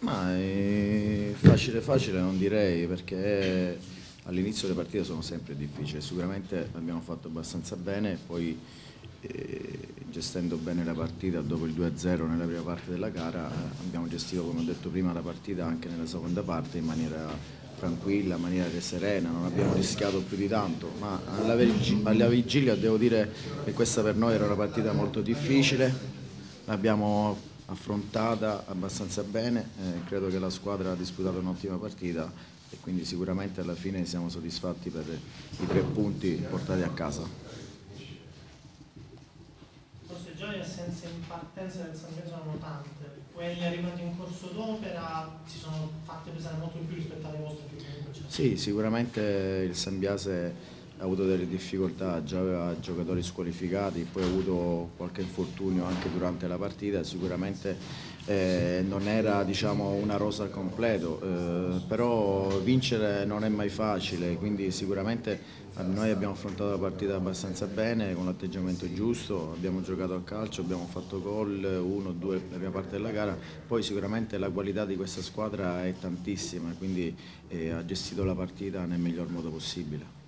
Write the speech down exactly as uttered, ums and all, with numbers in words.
Ma è facile facile non direi, perché all'inizio le partite sono sempre difficili, sicuramente abbiamo fatto abbastanza bene, poi eh, gestendo bene la partita dopo il due a zero nella prima parte della gara eh, abbiamo gestito, come ho detto prima, la partita anche nella seconda parte in maniera tranquilla, in maniera serena, non abbiamo rischiato più di tanto, ma alla, alla vigilia devo dire che questa per noi era una partita molto difficile, l'abbiamo affrontata abbastanza bene, eh, credo che la squadra ha disputato un'ottima partita e quindi sicuramente alla fine siamo soddisfatti per i tre punti portati a casa. Forse già le assenze in partenza del San Pietro erano tante, quelle arrivate in corso d'opera si sono fatte pesare molto di più rispetto alle vostre che comunque c'erano. Sì, sicuramente il Sambiase ha avuto delle difficoltà, già aveva giocatori squalificati, poi ha avuto qualche infortunio anche durante la partita, sicuramente eh, non era, diciamo, una rosa al completo, eh, però vincere non è mai facile, quindi sicuramente noi abbiamo affrontato la partita abbastanza bene, con l'atteggiamento giusto, abbiamo giocato a calcio, abbiamo fatto gol, uno o due nella prima parte della gara, poi sicuramente la qualità di questa squadra è tantissima, quindi eh, ha gestito la partita nel miglior modo possibile.